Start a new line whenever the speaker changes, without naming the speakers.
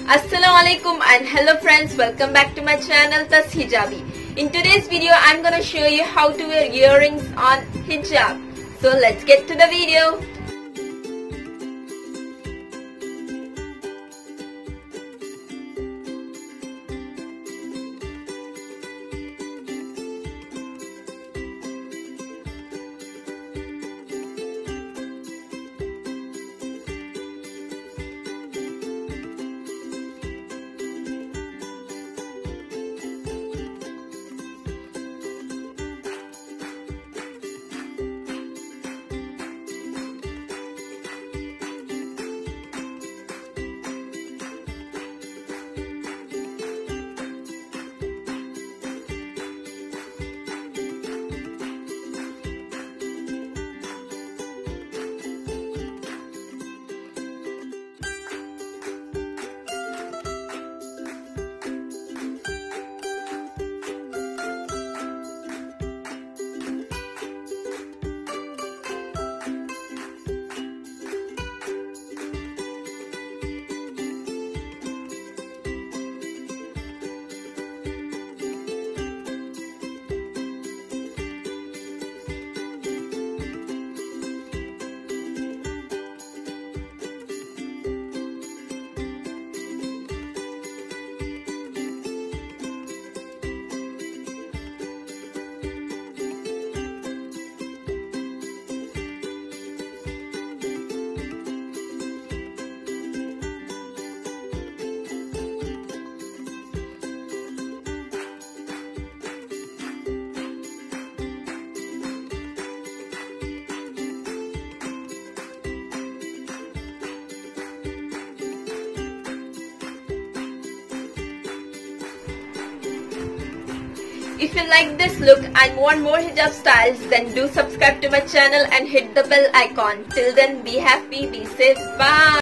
Assalam alaikum and hello friends, welcome back to my channel Tass Hijabi. In today's video I'm gonna show you how to wear earrings on hijab. So let's get to the video. If you like this look and want more hijab styles, then do subscribe to my channel and hit the bell icon. Till then, be happy, be safe, bye.